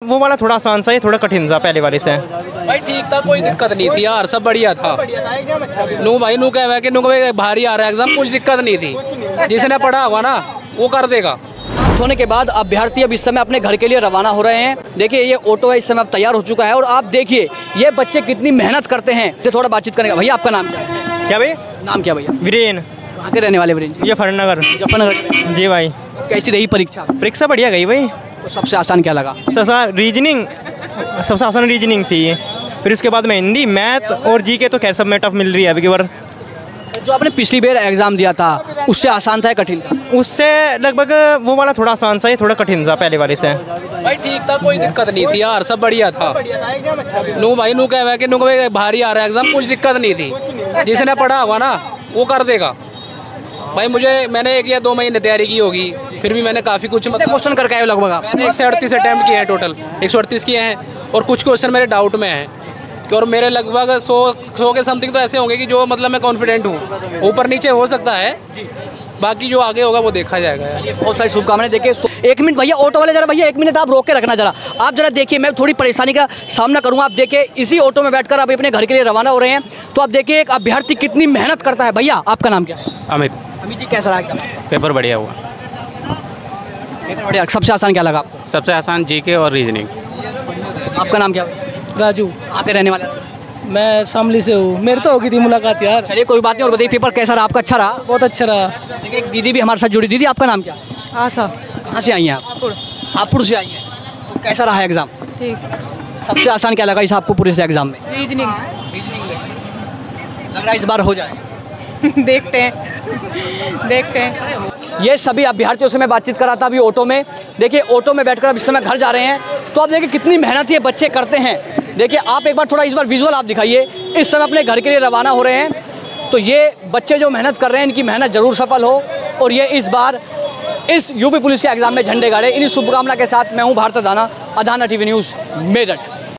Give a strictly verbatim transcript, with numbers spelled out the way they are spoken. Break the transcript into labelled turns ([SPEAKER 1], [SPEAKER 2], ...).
[SPEAKER 1] वो वाला थोड़ा आसान सा है, थोड़ा कठिन था पहले वाले से।
[SPEAKER 2] भाई ठीक था, कोई दिक्कत नहीं थी यार, सब बढ़िया था। नू भाई नू कह कि नू भारी आ रहा है एग्जाम, कुछ दिक्कत नहीं थी, जिसने पढ़ा हुआ ना वो कर देगा।
[SPEAKER 3] होने के बाद अभ्यर्थी अब इस समय अपने घर के लिए रवाना हो रहे हैं। देखिए ये ऑटो है, इस समय अब तैयार हो चुका है और आप देखिए ये बच्चे कितनी मेहनत करते हैं। तो थोड़ा बातचीत करेंगे। भैया आपका नाम क्या है?
[SPEAKER 1] क्या भाई?
[SPEAKER 3] नाम क्या भैया?
[SPEAKER 1] वीरेन।
[SPEAKER 3] कहाँ के रहने वाले वीरेन?
[SPEAKER 1] मुजफ्फरनगर।
[SPEAKER 3] मुजफ्फरनगर।
[SPEAKER 1] जी भाई।
[SPEAKER 3] कैसी रही परीक्षा?
[SPEAKER 1] परीक्षा बढ़िया गई भाई।
[SPEAKER 3] तो सबसे आसान क्या लगा?
[SPEAKER 1] सबसे रीजनिंग, सबसे आसान रीजनिंग थी। फिर उसके बाद में हिंदी, मैथ और जी के तो खैर सब में टफ मिल रही है अभी की बार।
[SPEAKER 3] जो आपने पिछली बार एग्जाम दिया था उससे आसान था या कठिन था?
[SPEAKER 1] उससे लगभग वो वाला थोड़ा आसान सा है, थोड़ा कठिन था पहले वाले से।
[SPEAKER 2] भाई ठीक था, कोई दिक्कत नहीं थी यार, सब बढ़िया था। नू भाई नू कह कि नू भारी आ रहा है एग्जाम, कुछ दिक्कत नहीं थी, जिसने पढ़ा हुआ ना वो कर देगा। भाई मुझे मैंने एक या दो महीने तैयारी की होगी, फिर भी मैंने काफ़ी कुछ मतलब
[SPEAKER 3] क्वेश्चन करके आए लगभग आप?
[SPEAKER 2] मैंने एक सौ अड़तीस अटैम्प्ट किए हैं, टोटल एक सौ अड़तीस किए हैं और कुछ क्वेश्चन मेरे डाउट में हैं और मेरे लगभग सौ सौ के समथिंग तो ऐसे होंगे कि जो मतलब मैं कॉन्फिडेंट हूँ। ऊपर नीचे हो सकता है, बाकी जो आगे होगा वो देखा जाएगा।
[SPEAKER 3] बहुत सारी शुभकामनाएं। देखिए एक मिनट भैया, ऑटो वाले जरा भैया एक मिनट आप रोक के रखना जरा। आप जरा देखिए, मैं थोड़ी परेशानी का सामना करूंगा। आप देखिए इसी ऑटो में बैठकर आप अपने घर के लिए रवाना हो रहे हैं। तो आप देखिए एक अभ्यर्थी कितनी मेहनत करता है। भैया आपका नाम क्या है?
[SPEAKER 1] अमित।
[SPEAKER 3] अमित जी कैसा रहा?
[SPEAKER 1] पेपर बढ़िया हुआ।
[SPEAKER 3] पेपर बढ़िया। सबसे आसान क्या लगा आपको?
[SPEAKER 1] सबसे आसान जी के और रीजनिंग।
[SPEAKER 3] आपका नाम क्या है?
[SPEAKER 4] राजू।
[SPEAKER 3] आके रहने वाले?
[SPEAKER 4] मैं शामली से हूँ। मेरी तो हो गई थी मुलाकात यार।
[SPEAKER 3] चलिए कोई बात नहीं। और बताइए पेपर कैसा रहा आपका? अच्छा रहा?
[SPEAKER 4] बहुत अच्छा रहा।
[SPEAKER 3] देखिए एक दीदी भी हमारे साथ जुड़ी। दीदी आपका नाम क्या?
[SPEAKER 4] आशा।
[SPEAKER 3] कहाँ से आई हैं आप? हापुड़ से आई हैं। तो कैसा रहा एग्जाम?
[SPEAKER 4] ठीक।
[SPEAKER 3] सबसे आसान क्या लगा इस आपको पूरे से एग्जाम में?
[SPEAKER 4] रीजनिंग।
[SPEAKER 3] लग रहा है इस बार हो जाए।
[SPEAKER 4] देखते हैं देखते हैं।
[SPEAKER 3] ये सभी अभ्यर्थियों से मैं बातचीत कर रहा था अभी ऑटो में। देखिए ऑटो में बैठकर अब इस समय घर जा रहे हैं। तो आप देखिए कितनी मेहनत ये बच्चे करते हैं। देखिए आप एक बार थोड़ा इस बार विजुअल आप दिखाइए। इस समय अपने घर के लिए रवाना हो रहे हैं। तो ये बच्चे जो मेहनत कर रहे हैं इनकी मेहनत जरूर सफल हो और ये इस बार इस यूपी पुलिस के एग्जाम में झंडे गाड़े। इन्हीं शुभकामना के साथ मैं हूँ भारत अधाना, अधाना टीवी न्यूज़ मेरठ।